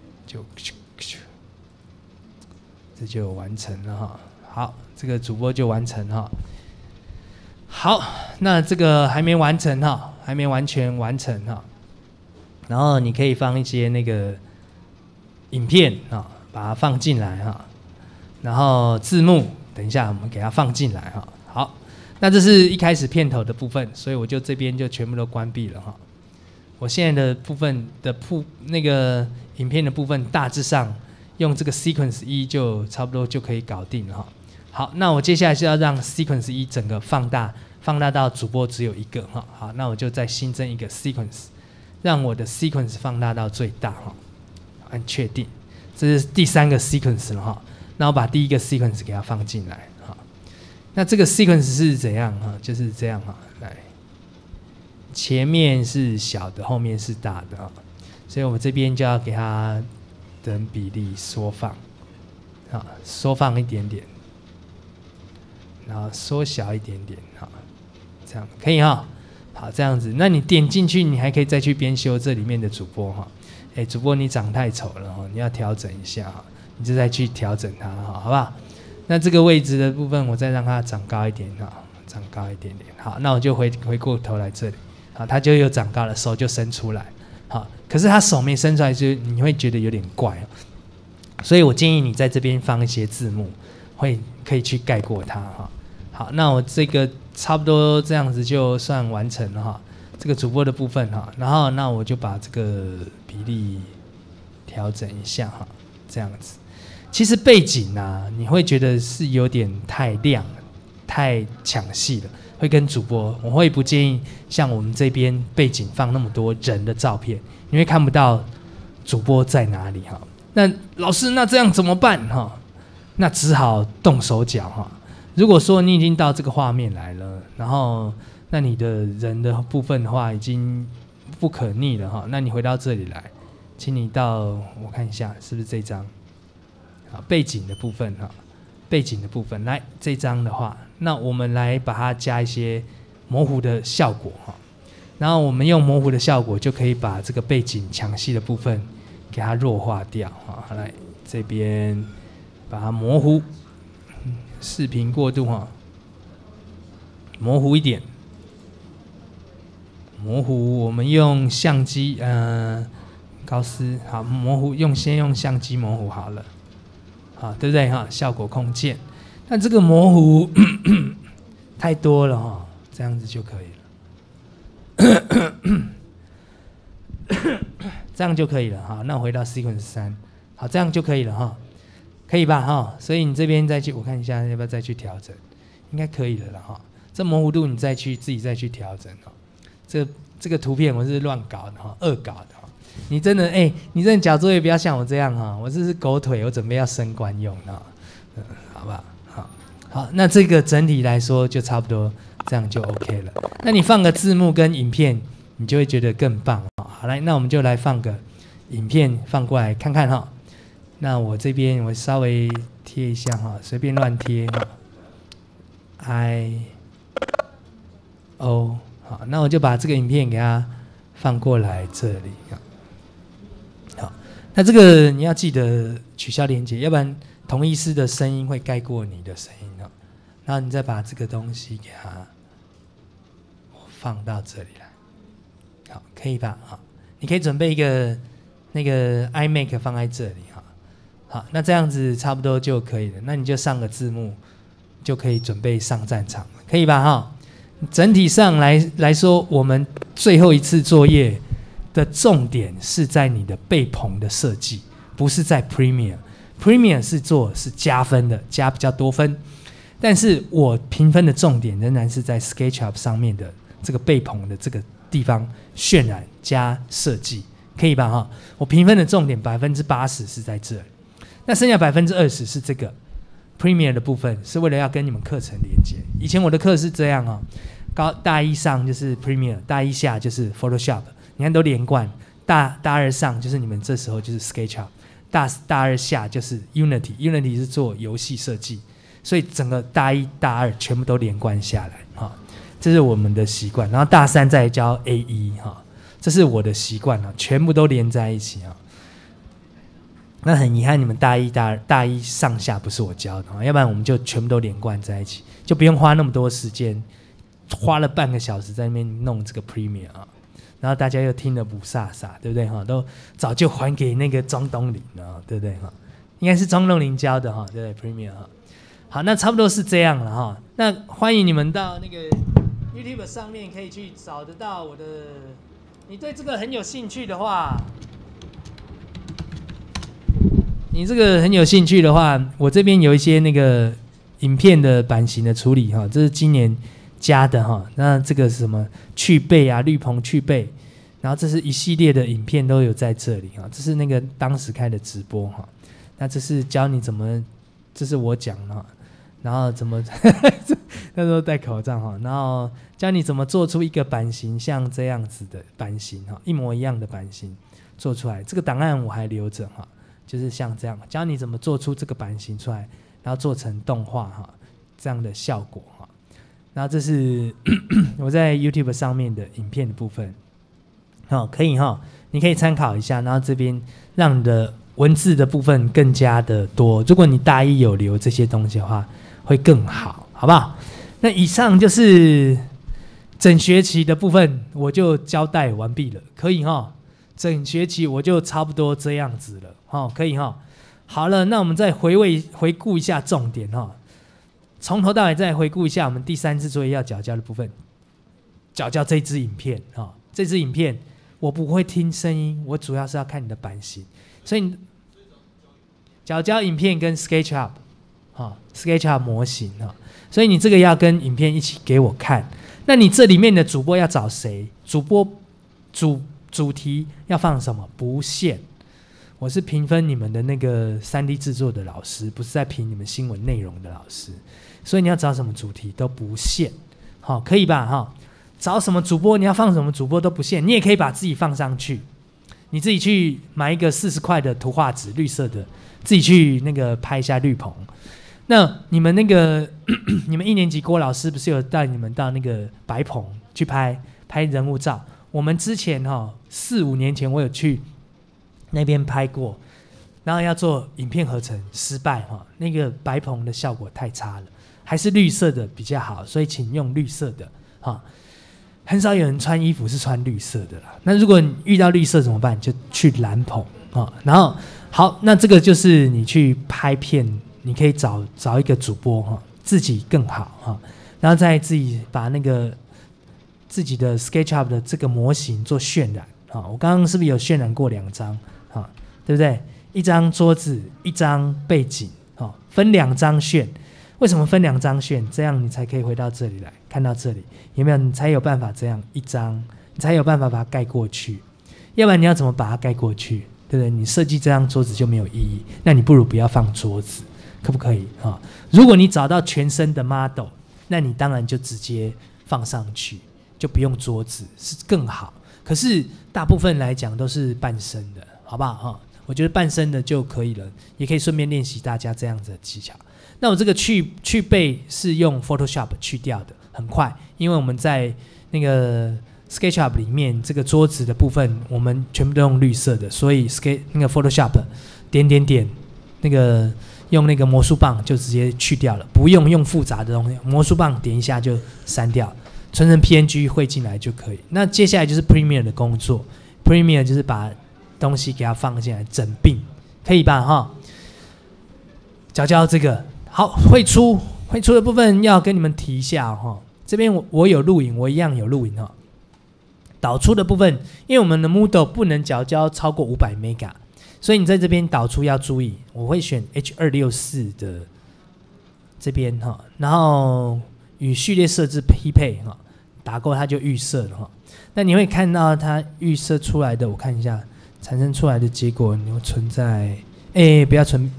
这就完成了哈。好，这个主播就完成哈。好，那这个还没完成哈，还没完全完成哈。然后你可以放一些那个影片啊，把它放进来哈。然后字幕，等一下我们给它放进来哈。好。那这是一开始片头的部分，所以我就这边就全部都关闭了哈。我现在的部分的那个影片的部分，大致上用这个 sequence 1就差不多就可以搞定了哈。好，那我接下来是要让 sequence 1整个放大到主播只有一个哈。好，那我就再新增一个 sequence， 让我的 sequence 放大到最大哈。按确定，这是第3个 sequence 了哈。那我把第1个 sequence 给它放进来。那这个 sequence 是怎样哈？就是这样哈，来，前面是小的，后面是大的啊，所以我们这边就要给它等比例缩放，啊，缩放一点点，然后缩小一点点，哈，这样可以哈。好，这样子，那你点进去，你还可以再去编修这里面的主播哈。主播你长太丑了哈，你要调整一下哈，你就再去调整它哈，好不好？那这个位置的部分，我再让它长高一点哈，长高一点点。好，那我就回过头来这里，好，它就又长高了，手就伸出来。好，可是它手没伸出来，就你会觉得有点怪哦。所以我建议你在这边放一些字幕，可以去盖过它哈。好，那我这个差不多这样子就算完成了哈，这个主播的部分哈。然后那我就把这个比例调整一下哈，这样子。其实背景啊，你会觉得是有点太亮、 太抢戏了，会跟主播，我会不建议像我们这边背景放那么多人的照片，你会看不到主播在哪里哈。那老师，那这样怎么办哈？那只好动手脚哈。如果说你已经到这个画面来了，然后那你的人的部分的话已经不可逆了哈，那你回到这里来，请你到我看一下是不是这张，好，背景的部分哈，背景的部分来这张的话，那我们来把它加一些模糊的效果哈，然后我们用模糊的效果就可以把这个背景抢戏的部分给它弱化掉哈，来这边把它模糊，视频过渡哈，模糊一点。模糊，我们用相机，高斯好模糊，先用相机模糊好了，好对不对哈？效果控键，但这个模糊太多了哈，这样子就可以了，这样就可以了哈。那回到 sequence 3，好，这样就可以了哈，可以吧哈？所以你这边再去，我看一下要不要再去调整，应该可以了哈。这模糊度你自己再去调整哈。这个图片我是乱搞的哈，恶搞的哈。你真的你真的交作业不要像我这样哈，我这是狗腿，我准备要升官用的，好不好？好，那这个整体来说就差不多，这样就 OK 了。那你放个字幕跟影片，你就会觉得更棒哈。好，来，那我们就来放个影片放过来看看哈。那我这边我稍微贴一下哈，随便乱贴哈。IO。好，那我就把这个影片给它放过来这里。好，那这个你要记得取消连接，要不然同医师的声音会盖过你的声音哦。然后你再把这个东西给它放到这里来，好，可以吧？好，你可以准备一个那个 iMac 放在这里哈。好，那这样子差不多就可以了。那你就上个字幕，就可以准备上战场了，可以吧？哈。整体上来说，我们最后一次作业的重点是在你的背棚的设计，不是在 Premiere。Premiere 是加分的，加比较多分。但是我评分的重点仍然是在 SketchUp 上面的这个背棚的这个地方渲染加设计，可以吧？哈，我评分的重点80%是在这里，那剩下20%是这个。Premiere 的部分是为了要跟你们课程连接。以前我的课是这样哦，大一上就是 Premiere， 大一下就是 Photoshop， 你看都连贯。大二上就是你们这时候就是 SketchUp， 大二下就是 Unity 是做游戏设计，所以整个大一大二全部都连贯下来哈，这是我们的习惯。然后大三再教 AE 哈，这是我的习惯啊，全部都连在一起啊。那很遗憾，你们大一、大一上下不是我教的，要不然我们就全部都连贯在一起，就不用花那么多时间，花了半个小时在那边弄这个 Premiere 啊，然后大家又听得不飒飒，对不对哈？都早就还给那个庄东林了，对不对哈？应该是庄东林教的哈，对不对 Premiere 哈？好，那差不多是这样了哈。那欢迎你们到那个 YouTube 上面可以去找得到我的，你对这个很有兴趣的话。你这个很有兴趣的话，我这边有一些那个影片的版型的处理哈，这是今年加的哈。那这个是什么去背啊，绿棚去背，然后这是一系列的影片都有在这里哈。这是那个当时开的直播哈。那这是教你怎么，这是我讲的哈，然后怎么那时候戴口罩哈，然后教你怎么做出一个版型像这样子的版型哈，一模一样的版型做出来。这个档案我还留着哈。就是像这样，教你怎么做出这个版型出来，然后做成动画哈，这样的效果哈。然后这是我在 YouTube 上面的影片的部分，可以哈，你可以参考一下。然后这边让你的文字的部分更加的多。如果你大一有留这些东西的话，会更好，好不好？那以上就是整学期的部分，我就交代完毕了，可以哈。整学期我就差不多这样子了，可以哈。好了，那我们再回顾一下重点哈，从头到尾再回顾一下我们第3次作业要缴交的部分。缴交这支影片哈，这支影片我不会听声音，我主要是要看你的版型，所以缴交影片跟 SketchUp 哈 ，SketchUp 模型哈， 所以你这个要跟影片一起给我看。那你这里面的主播要找谁？主播主题要放什么？不限。我是评分你们的那个3D 制作的老师，不是在评你们新闻内容的老师。所以你要找什么主题都不限，好，可以吧？哈，找什么主播，你要放什么主播都不限。你也可以把自己放上去，你自己去买一个40块的图画纸，绿色的，自己去那个拍一下绿棚。那你们那个你们1年级郭老师不是有带你们到那个白棚去拍人物照？我们之前4、5年前我有去那边拍过，然后要做影片合成失败那个白棚的效果太差了，还是绿色的比较好，所以请用绿色的很少有人穿衣服是穿绿色的啦。那如果你遇到绿色怎么办？就去蓝棚然后好，那这个就是你去拍片，你可以找一个主播自己更好然后再自己把那个自己的 SketchUp 的这个模型做渲染我刚刚是不是有渲染过2张对不对？一张桌子，一张背景分2张渲。为什么分2张渲？这样你才可以回到这里来看到这里，有没有？你才有办法这样一张，你才有办法把它盖过去。要不然你要怎么把它盖过去？对不对？你设计这张桌子就没有意义，那你不如不要放桌子，可不可以如果你找到全身的 model， 那你当然就直接放上去，就不用桌子，是更好。可是大部分来讲都是半身的，好不好我觉得半身的就可以了，也可以顺便练习大家这样子的技巧。那我这个去背是用 Photoshop 去掉的，很快，因为我们在那个 SketchUp 里面这个桌子的部分我们全部都用绿色的，所以那个 Photoshop 点那个用那个魔术棒就直接去掉了，不用复杂的东西，魔术棒点一下就删掉，存成 PNG 汇进来就可以。那接下来就是 Premiere 的工作， Premiere 就是把东西给它放进来整并，可以吧教这个好。绘出的部分要跟你们提一下这边我有录影，我一样有录影导出的部分，因为我们的 Moodle 不能缴交超过500 mega， 所以你在这边导出要注意，我会选 H264 的这边然后与序列设置匹配打勾它就预设了那你会看到它预设出来的，我看一下产生出来的结果，你会存在不要存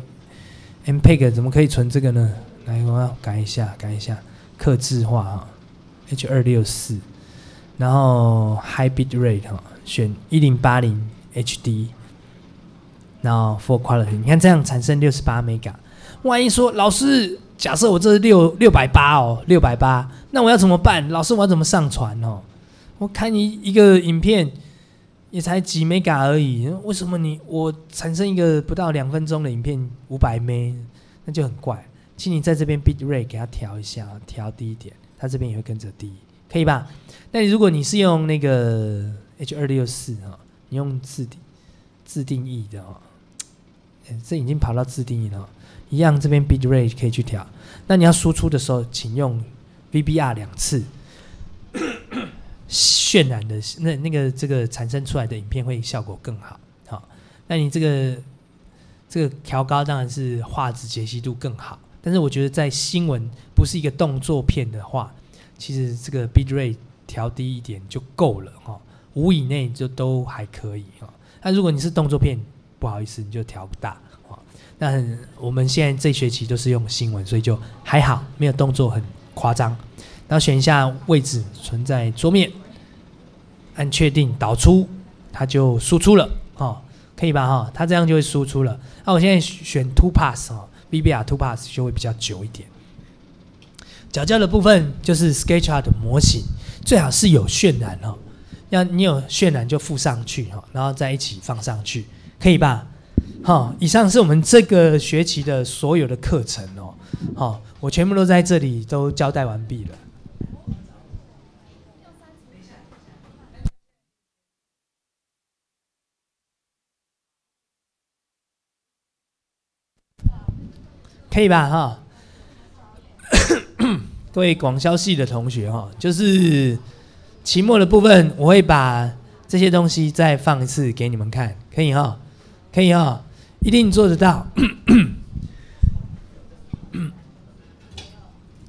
MPEG 怎么可以存这个呢？来，我要改一下，客制化H264，然后 High Bit Rate 选1080 HD， 然后 Full Quality， 你看这样产生68 mega。万一说老师，假设我这是680，那我要怎么办？老师我要怎么上传我看一个影片也才几 mega 而已，为什么我产生一个不到2分钟的影片500 meg， 那就很怪。请你在这边 bit rate 给它调一下，调低一点，它这边也会跟着低，可以吧？那如果你是用那个 H264 你用自定义的这已经跑到自定义了一样，这边 bit rate 可以去调。那你要输出的时候，请用 VBR 2次。渲染的那个这个产生出来的影片会效果更好那你这个调高当然是画质解析度更好，但是我觉得在新闻不是一个动作片的话，其实这个 bit rate 调低一点就够了5以内就都还可以那如果你是动作片，不好意思你就调不大那我们现在这学期都是用新闻，所以就还好，没有动作很夸张。然后选一下位置，存在桌面，按确定导出，它就输出了可以吧它这样就会输出了。那我现在选 2 pass VBR 2 pass 就会比较久一点。脚胶的部分就是 SketchUp 的模型，最好是有渲染要你有渲染就附上去然后再一起放上去，可以吧？以上是我们这个学期的所有的课程我全部都在这里都交代完毕了。可以吧各位广销系的同学就是期末的部分我会把这些东西再放一次给你们看，可以可以一定做得到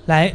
来，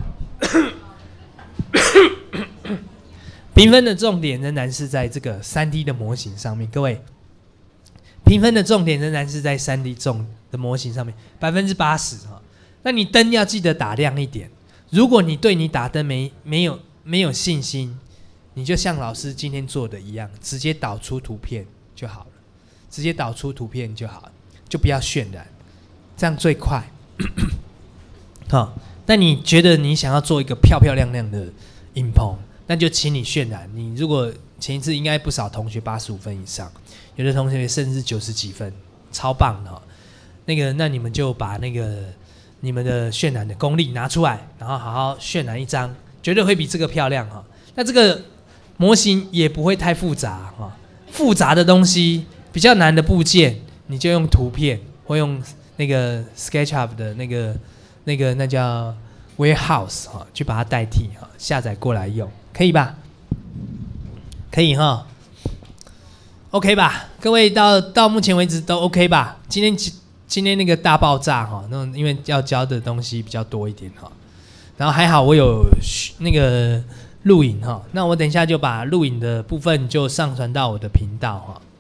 评分的重点仍然是在这个3D 的模型上面，各位，评分的重点仍然是在3D 的模型上面，80%哈。那你灯要记得打亮一点。如果你对你打灯没有信心，你就像老师今天做的一样，直接导出图片就好了，直接导出图片就好了，就不要渲染，这样最快。好，那你觉得你想要做一个漂漂亮亮的影棚，那就请你渲染。你如果前一次应该不少同学85分以上，有的同学甚至90几分，超棒的。那你们就把你们的渲染的功力拿出来，然后好好渲染一张，绝对会比这个漂亮哈。那这个模型也不会太复杂哈，复杂的东西比较难的部件，你就用图片或用那个 SketchUp 的那叫 Warehouse 哈，去把它代替哈，下载过来用，可以吧？可以哈 ，OK 吧？各位到目前为止都 OK 吧？今天那个大爆炸哈，那因为要教的东西比较多一点哈，然后还好我有那个录影哈，那我等一下就把录影的部分就上传到我的频道哈。